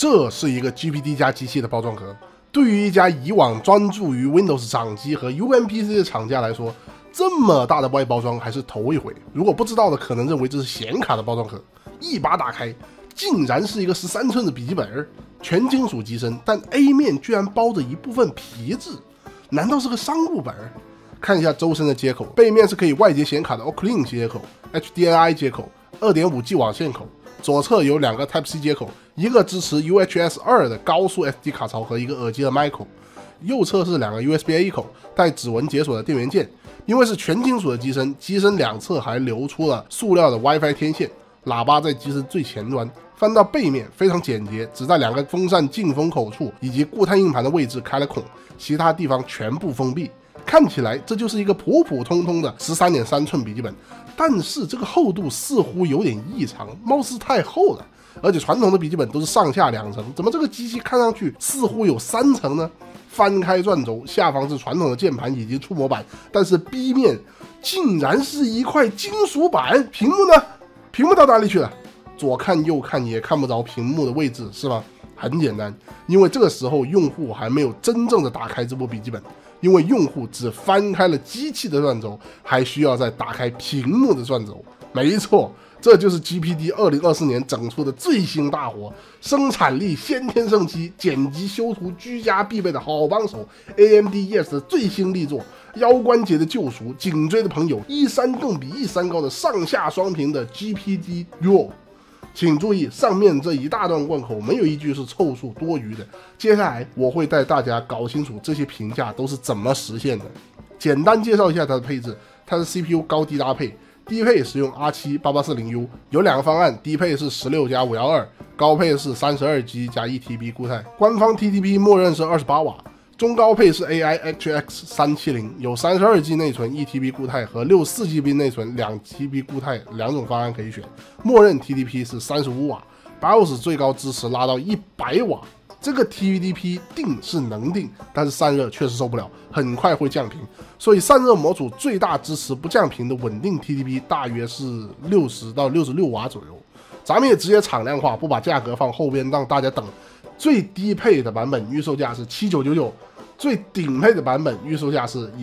这是一个 GPD 加机器的包装盒。对于一家以往专注于 Windows 掌机和 UMPC 的厂家来说，这么大的外包装还是头一回。如果不知道的，可能认为这是显卡的包装盒。一把打开，竟然是一个13寸的笔记本，全金属机身，但 A 面居然包着一部分皮质，难道是个商务本？看一下周身的接口，背面是可以外接显卡的 Oclean 接口、HDMI 接口、2.5G 网线口，左侧有2个 Type-C 接口，一个支持 UHS 2的高速 SD 卡槽和一个耳机的麦口，右侧是2个 USB-A 口，带指纹解锁的电源键。因为是全金属的机身，机身两侧还留出了塑料的 WiFi 天线，喇叭在机身最前端。翻到背面非常简洁，只在2个风扇进风口处以及固态硬盘的位置开了孔，其他地方全部封闭。看起来这就是一个普普通通的 13.3 寸笔记本，但是这个厚度似乎有点异常，貌似太厚了。而且传统的笔记本都是上下2层，怎么这个机器看上去似乎有3层呢？翻开转轴，下方是传统的键盘以及触摸板，但是 B 面竟然是一块金属板。屏幕呢？屏幕到哪里去了？左看右看也看不着屏幕的位置，是吗？很简单，因为这个时候用户还没有真正的打开这部笔记本，因为用户只翻开了机器的转轴，还需要再打开屏幕的转轴。没错，这就是 GPD 2024年整出的最新大活，生产力先天圣器，剪辑修图居家必备的好帮手 ，AMD ES 的最新力作，腰关节的救赎，颈椎的朋友，1.3更比1.3高的上下双屏的 GPD Duo。请注意，上面这一大段贯口没有一句是凑数多余的。接下来我会带大家搞清楚这些评价都是怎么实现的。简单介绍一下它的配置，它的 CPU 高低搭配。低配使用 R7-8840U， 有2个方案，低配是16+512，高配是32G 加 1TB 固态，官方 TDP 默认是28瓦。中高配是 AI-HX370， 有 32G 内存 1TB 固态和 64GB 内存 2TB 固态2种方案可以选，默认 TDP 是35瓦， BIOS 最高支持拉到100瓦。这个 TDP 定是能定，但是散热确实受不了，很快会降频，所以散热模组最大支持不降频的稳定 TDP 大约是60到66瓦左右。咱们也直接敞量化，不把价格放后边让大家等。最低配的版本预售价是7999，最顶配的版本预售价是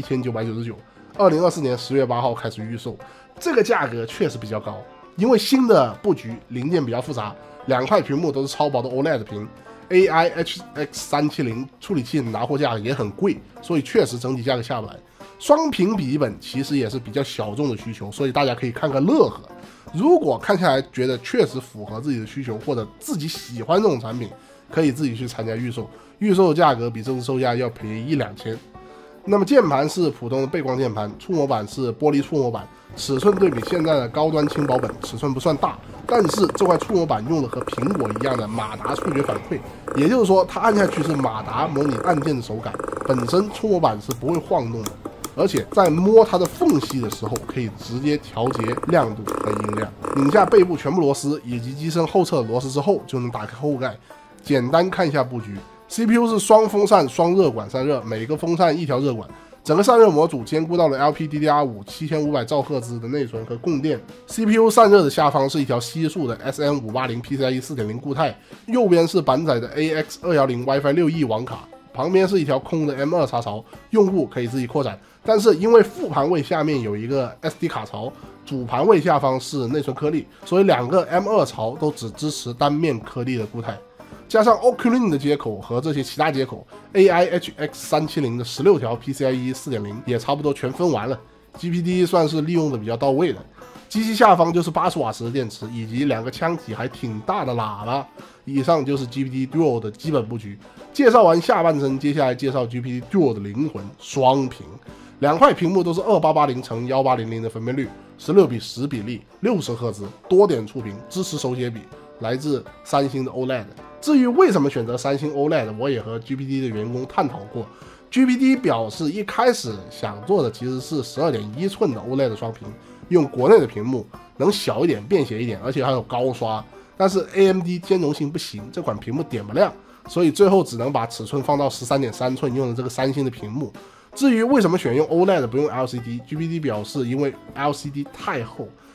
11999。2024年10月8号开始预售，这个价格确实比较高，因为新的布局零件比较复杂，2块屏幕都是超薄的 OLED 屏。AI-HX370 处理器的拿货价也很贵，所以确实整体价格下不来。双屏笔记本其实也是比较小众的需求，所以大家可以看个乐呵。如果看下来觉得确实符合自己的需求，或者自己喜欢这种产品，可以自己去参加预售，预售价格比正式售价要便宜1-2千。那么键盘是普通的背光键盘，触摸板是玻璃触摸板，尺寸对比现在的高端轻薄本尺寸不算大，但是这块触摸板用的和苹果一样的马达触觉反馈，也就是说它按下去是马达模拟按键的手感，本身触摸板是不会晃动的，而且在摸它的缝隙的时候可以直接调节亮度和音量。拧下背部全部螺丝以及机身后侧螺丝之后，就能打开后盖。简单看一下布局， CPU 是双风扇双热管散热，每个风扇1条热管，整个散热模组兼顾到了 LPDDR5 7500兆赫兹的内存和供电。 CPU 散热的下方是一条吸数的 SM580 PCIe 4.0 固态，右边是板载的 AX210 WiFi 6E 网卡，旁边是一条空的 M2 插槽，用户可以自己扩展。但是因为副盘位下面有一个 SD 卡槽，主盘位下方是内存颗粒，所以2个 M2 槽都只支持单面颗粒的固态。加上 Oclean 的接口和这些其他接口， AI-HX370 的16条 PCIe 4.0 也差不多全分完了， GPD 算是利用的比较到位的。机器下方就是80瓦时的电池，以及2个腔体还挺大的喇叭。以上就是 GPD Duo 的基本布局。介绍完下半身，接下来介绍 GPD Duo 的灵魂——双屏。2块屏幕都是2880×1800的分辨率，16:10比例，60赫兹，多点触屏，支持手写笔，来自三星的 OLED。至于为什么选择三星 OLED， 我也和 GPD 的员工探讨过。GPD 表示一开始想做的其实是12.1寸的 OLED 双屏，用国内的屏幕能小一点、便携一点，而且还有高刷。但是 AMD 兼容性不行，这款屏幕点不亮，所以最后只能把尺寸放到13.3寸，用的这个三星的屏幕。至于为什么选用 OLED 不用 LCD， GPD 表示因为 LCD 太厚，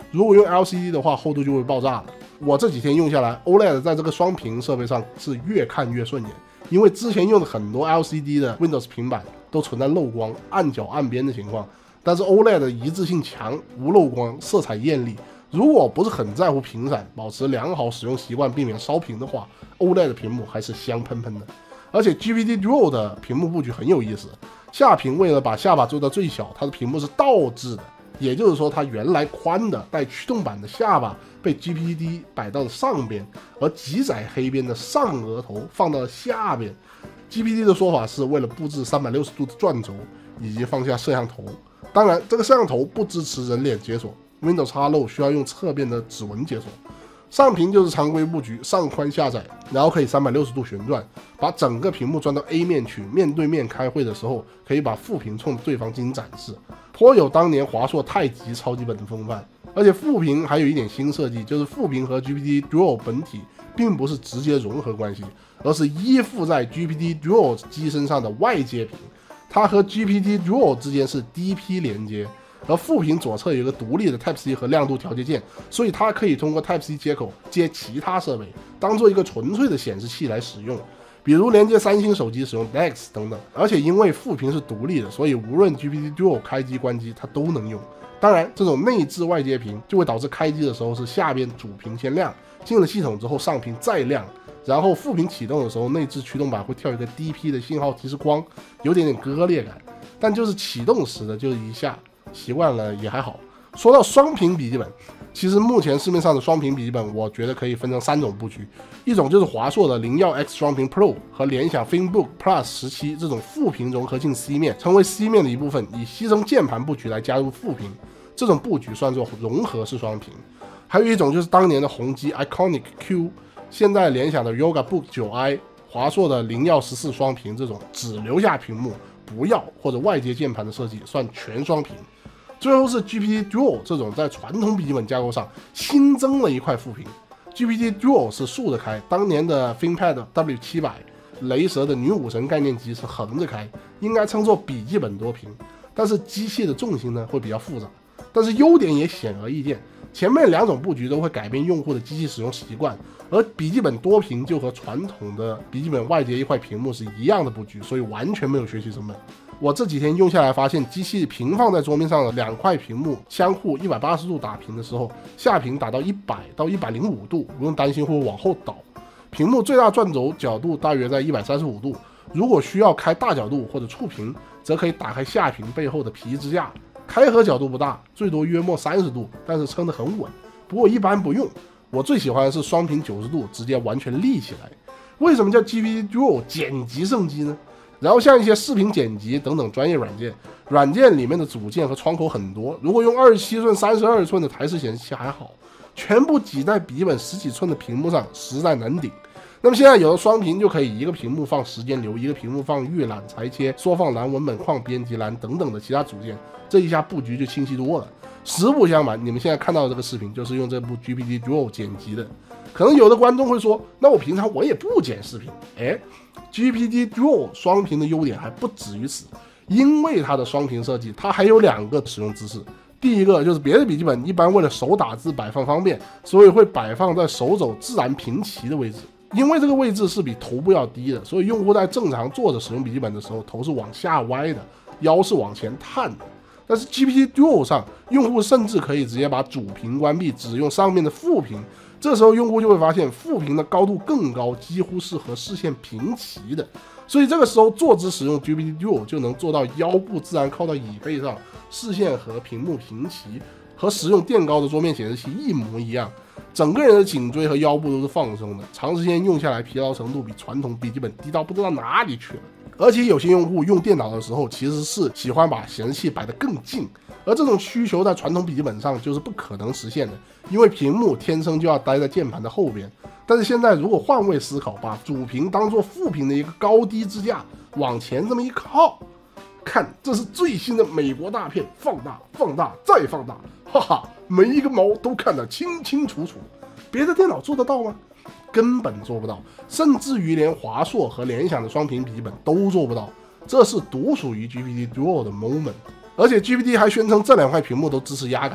如果用 LCD 的话，厚度就会爆炸了。我这几天用下来 ，OLED 在这个双屏设备上是越看越顺眼，因为之前用的很多 LCD 的 Windows 平板都存在漏光、暗角、暗边的情况，但是 OLED 的一致性强，无漏光，色彩艳丽。如果不是很在乎屏闪，保持良好使用习惯，避免烧屏的话 ，OLED 的屏幕还是香喷喷的。而且 GPT Duo 的屏幕布局很有意思，下屏为了把下巴做到最小，它的屏幕是倒置的。也就是说，它原来宽的带驱动板的下巴被 GPT 摆到了上边，而极窄黑边的上额头放到了下边。GPT 的说法是为了布置360度的转轴以及放下摄像头。当然，这个摄像头不支持人脸解锁 ，Windows Hello 需要用侧面的指纹解锁。上屏就是常规布局，上宽下窄，然后可以360度旋转，把整个屏幕转到 A 面去。面对面开会的时候，可以把副屏冲着对方进行展示，颇有当年华硕太极超级本的风范。而且副屏还有一点新设计，就是副屏和 GPT Duo 本体并不是直接融合关系，而是依附在 GPT Duo 机身上的外接屏，它和 GPT Duo 之间是 DP 连接。而副屏左侧有一个独立的 Type-C 和亮度调节键，所以它可以通过 Type-C 接口接其他设备，当做一个纯粹的显示器来使用，比如连接三星手机使用 DeX 等等。而且因为副屏是独立的，所以无论 GPT Duo 开机关机它都能用。当然，这种内置外接屏就会导致开机的时候是下边主屏先亮，进了系统之后上屏再亮，然后副屏启动的时候内置驱动板会跳一个 DP 的信号提示光，有点割裂感，但就是启动时的就是一下。习惯了也还好。说到双屏笔记本，其实目前市面上的双屏笔记本，我觉得可以分成3种布局，一种就是华硕的01X 双屏 Pro 和联想 ThinkBook Plus 17这种副屏融合进 C 面，成为 C 面的一部分，以牺牲键盘布局来加入副屏，这种布局算作融合式双屏。还有一种就是当年的宏基 Iconic Q， 现在联想的 Yoga Book 9i， 华硕的0114双屏这种只留下屏幕不要或者外接键盘的设计，算全双屏。最后是 GPT Duo 这种在传统笔记本架构上新增了一块副屏。GPT Duo 是竖着开，当年的 ThinkPad W700、雷蛇的女武神概念机是横着开，应该称作笔记本多屏。但是机器的重心呢会比较复杂，但是优点也显而易见。前面2种布局都会改变用户的机器使用习惯，而笔记本多屏就和传统的笔记本外接一块屏幕是一样的布局，所以完全没有学习成本。我这几天用下来发现，机器平放在桌面上的2块屏幕相互180度打平的时候，下屏打到100到105度，不用担心会往后倒。屏幕最大转轴角度大约在135度，如果需要开大角度或者触屏，则可以打开下屏背后的皮支架，开合角度不大，最多约莫30度，但是撑得很稳。不过一般不用，我最喜欢的是双屏90度，直接完全立起来。为什么叫 GPT Duo 剪辑圣机呢？然后像一些视频剪辑等等专业软件里面的组件和窗口很多，如果用27寸、32寸的台式显示器还好，全部挤在笔记本10几寸的屏幕上，实在难顶。那么现在有了双屏，就可以一个屏幕放时间流，一个屏幕放预览、裁切、缩放栏、文本框、编辑栏等等的其他组件，这一下布局就清晰多了。实不相瞒，你们现在看到的这个视频就是用这部 GPT Duo 剪辑的。可能有的观众会说，那我平常我也不剪视频。GPT Duo 双屏的优点还不止于此，因为它的双屏设计，它还有2个使用姿势。第一个就是别的笔记本一般为了手打字摆放方便，所以会摆放在手肘自然平齐的位置。因为这个位置是比头部要低的，所以用户在正常坐着使用笔记本的时候，头是往下歪的，腰是往前探的。但是 GPT Duo 上，用户甚至可以直接把主屏关闭，只用上面的副屏。这时候用户就会发现副屏的高度更高，几乎是和视线平齐的。所以这个时候坐姿使用 GPT Duo 就能做到腰部自然靠到椅背上，视线和屏幕平齐，和使用垫高的桌面显示器一模一样。整个人的颈椎和腰部都是放松的，长时间用下来疲劳程度比传统笔记本低到不知道哪里去了。而且有些用户用电脑的时候其实是喜欢把显示器摆得更近，而这种需求在传统笔记本上就是不可能实现的，因为屏幕天生就要待在键盘的后边。但是现在如果换位思考，把主屏当做副屏的一个高低支架往前这么一靠，看，这是最新的美国大片，放大放大再放大，哈哈，每一个毛都看得清清楚楚。别的电脑做得到吗？根本做不到，甚至于连华硕和联想的双屏笔记本都做不到，这是独属于 GPT Duo 的 moment。而且 GPT 还宣称这2块屏幕都支持压感，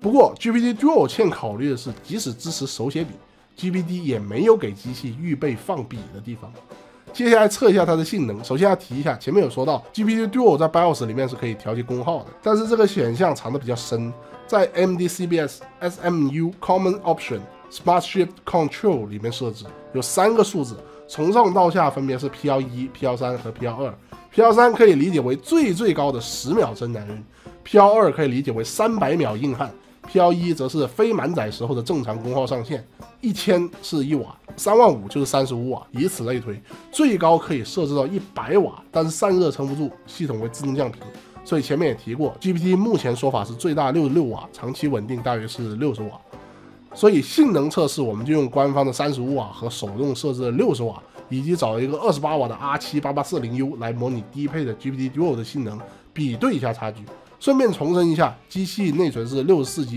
不过 GPT Duo 欠考虑的是，即使支持手写笔 ，GPT 也没有给机器预备放笔的地方。接下来测一下它的性能。首先要提一下，前面有说到 GPT Duo 在 BIOS 里面是可以调节功耗的，但是这个选项藏得比较深，在 AMD CBS SMU Common Option Smart Shift Control 里面设置，有3个数字，从上到下分别是 P11、P13和 P12。P13 可以理解为最高的10秒真男人 ，P12 可以理解为300秒硬汉。P11 则是非满载时候的正常功耗上限，1000是1瓦，35000就是35瓦，以此类推，最高可以设置到100瓦，但是散热撑不住，系统会自动降频。所以前面也提过 ，GPT 目前说法是最大66瓦，长期稳定大约是60瓦。所以性能测试我们就用官方的35瓦和手动设置的60瓦，以及找一个28瓦的 R78840U 来模拟低配的 GPT Duo 的性能，比对一下差距。顺便重申一下，机器内存是64G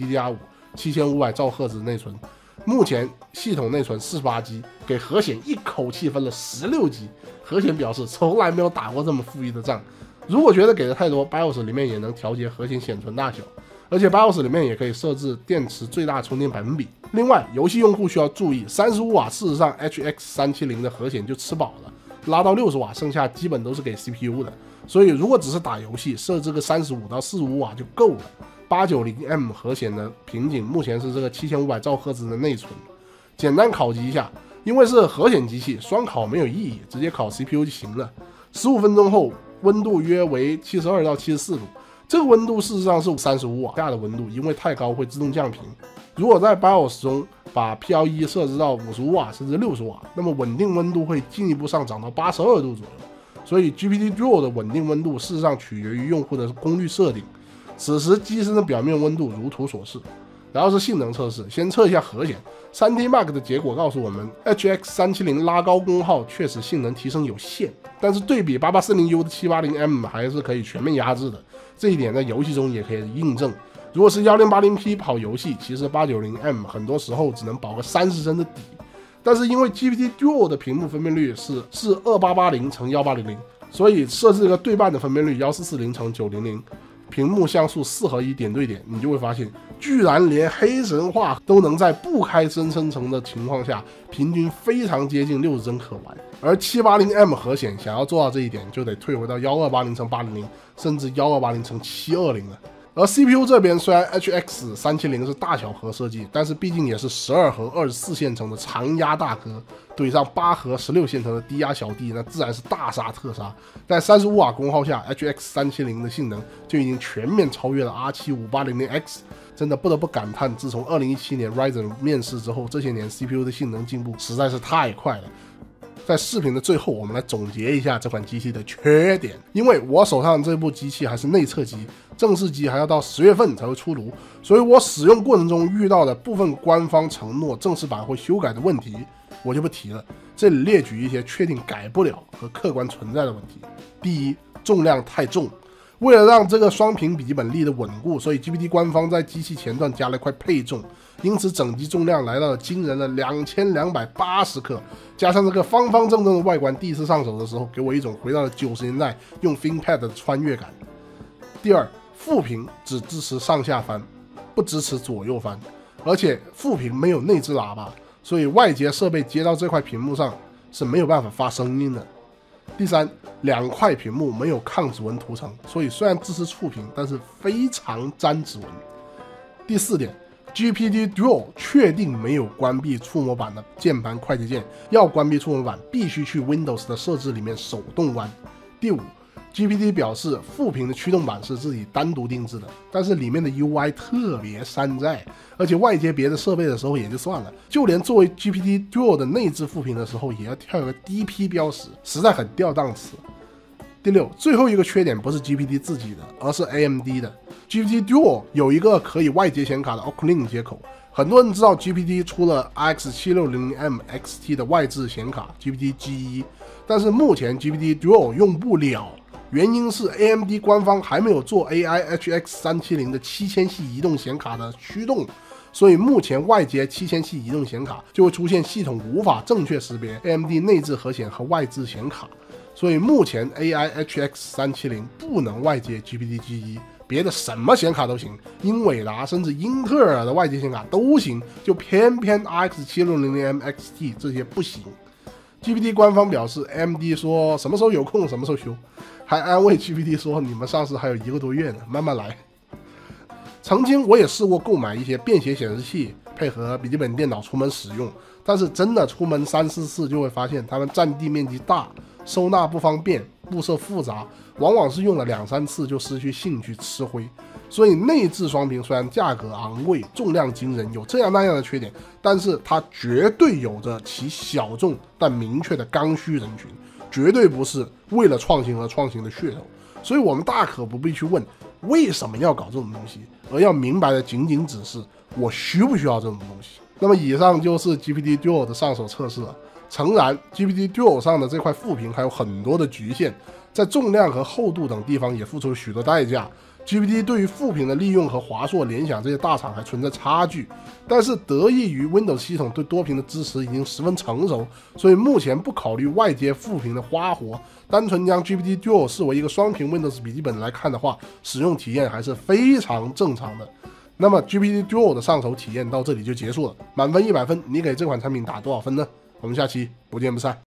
LPDDR5，7500兆赫兹内存。目前系统内存48G，给核显一口气分了16G。核显表示从来没有打过这么富裕的仗。如果觉得给的太多 ，BIOS 里面也能调节核显显存大小，而且 BIOS 里面也可以设置电池最大充电百分比。另外，游戏用户需要注意，35瓦事实上 HX370 的核显就吃饱了，拉到60瓦，剩下基本都是给 CPU 的。所以如果只是打游戏，设置个35到45瓦就够了。890M 核显的瓶颈目前是这个7500兆赫兹的内存。简单考级一下，因为是核显机器，双考没有意义，直接考 CPU 就行了。15分钟后，温度约为72到74度，这个温度事实上是35瓦下的温度，因为太高会自动降频。如果在 BIOS 中把 P11 设置到55瓦甚至60瓦，那么稳定温度会进一步上涨到82度左右。所以 GPT Duo 的稳定温度事实上取决于用户的功率设定。此时机身的表面温度如图所示。然后是性能测试，先测一下核显。3T Mark 的结果告诉我们 ，HX370 拉高功耗确实性能提升有限，但是对比 8840U 的 780M 还是可以全面压制的。这一点在游戏中也可以印证。如果是 1080P 跑游戏，其实 890M 很多时候只能保个30帧的底。但是因为 GPT Duo 的屏幕分辨率是2880×1800，所以设置一个对半的分辨率1440×900，屏幕像素4:1点对点，你就会发现，居然连黑神话都能在不开真生成的情况下，平均非常接近60帧可玩。而 780M 核显想要做到这一点，就得退回到1280×800，甚至1280×720了。而 CPU 这边虽然 HX370 是大小核设计，但是毕竟也是12核24线程的长压大哥，怼上8核16线程的低压小弟，那自然是大杀特杀。在35瓦功耗下 ，HX370 的性能就已经全面超越了 R75800X， 真的不得不感叹，自从2017年 Ryzen 面世之后，这些年 CPU 的性能进步实在是太快了。在视频的最后，我们来总结一下这款机器的缺点。因为我手上这部机器还是内测机，正式机还要到10月份才会出炉，所以我使用过程中遇到的部分官方承诺正式版会修改的问题，我就不提了。这里列举一些确定改不了和客观存在的问题。第一，重量太重。为了让这个双屏笔记本立得稳固，所以 GPT 官方在机器前段加了一块配重，因此整机重量来到了惊人的2280克，加上这个方方正正的外观，第一次上手的时候给我一种回到了90年代用 ThinkPad 的穿越感。第二，副屏只支持上下翻，不支持左右翻，而且副屏没有内置喇叭，所以外接设备接到这块屏幕上是没有办法发声音的。第三，2块屏幕没有抗指纹涂层，所以虽然支持触屏，但是非常沾指纹。第四点 ，GPT Duo 确定没有关闭触摸板的键盘快捷键，要关闭触摸板必须去 Windows 的设置里面手动关。第五，GPT 表示副屏的驱动板是自己单独定制的，但是里面的 UI 特别山寨，而且外接别的设备的时候也就算了，就连作为 GPT Duo 的内置副屏的时候也要跳一个 DP 标识，实在很掉档次。第六，最后一个缺点不是 GPT 自己的，而是 AMD 的。GPT Duo 有一个可以外接显卡的 Oclin 接口，很多人知道 GPT 出了 RX760M XT 的外置显卡 GPT G1， 但是目前 GPT Duo 用不了。原因是 AMD 官方还没有做 AI HX370 的7000系移动显卡的驱动，所以目前外接7000系移动显卡就会出现系统无法正确识别 AMD 内置核显和外置显卡，所以目前 AI HX370 不能外接 GPT G1， 别的什么显卡都行，英伟达甚至英特尔的外接显卡都行，就偏偏 RX 760M XT 这些不行。GPT 官方表示 ，AMD 说什么时候有空什么时候修，还安慰 GPT 说你们上市还有1个多月呢，慢慢来。曾经我也试过购买一些便携显示器，配合笔记本电脑出门使用，但是真的出门3、4次就会发现它们占地面积大，收纳不方便，布色复杂，往往是用了2、3次就失去兴趣吃灰。所以内置双屏虽然价格昂贵，重量惊人，有这样那样的缺点，但是它绝对有着其小众但明确的刚需人群，绝对不是为了创新而创新的噱头。所以我们大可不必去问为什么要搞这种东西，而要明白的仅仅只是我需不需要这种东西。那么以上就是 GPT Duo 的上手测试了。诚然 GPT Duo 上的这块副屏还有很多的局限，在重量和厚度等地方也付出了许多代价。GPT 对于副屏的利用和华硕、联想这些大厂还存在差距，但是得益于 Windows 系统对多屏的支持已经十分成熟，所以目前不考虑外接副屏的花活，单纯将 GPT Duo 视为一个双屏 Windows 笔记本来看的话，使用体验还是非常正常的。那么 GPT Duo 的上手体验到这里就结束了，满分100分，你给这款产品打多少分呢？我们下期不见不散。